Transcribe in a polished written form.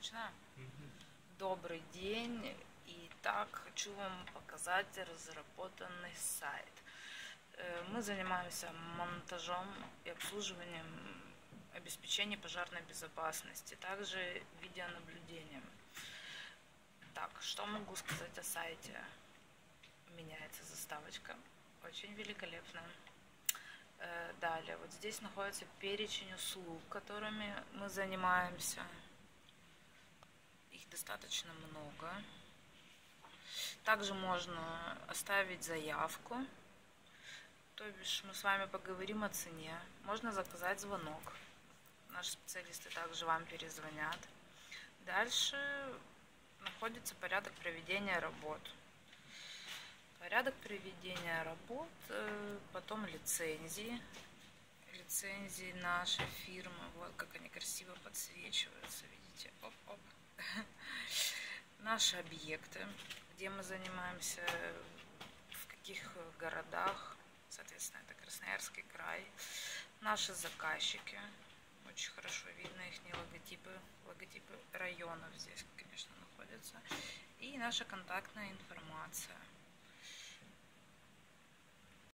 Начинаем? Добрый день. Итак, хочу вам показать разработанный сайт. Мы занимаемся монтажом и обслуживанием обеспечения пожарной безопасности, также видеонаблюдением. Так, что могу сказать о сайте? Меняется заставочка, очень великолепно. Далее, вот здесь находится перечень услуг, которыми мы занимаемся. Их достаточно много. Также можно оставить заявку, то бишь мы с вами поговорим о цене. Можно заказать звонок. Наши специалисты также вам перезвонят. Дальше находится порядок проведения работ. Порядок проведения работ, потом лицензии. Лицензии нашей фирмы. Вот как они красиво подсвечиваются, видите? Оп-оп. Наши объекты, где мы занимаемся, в каких городах, соответственно, это Красноярский край. Наши заказчики, очень хорошо видно их логотипы районов здесь, конечно, находятся. И наша контактная информация.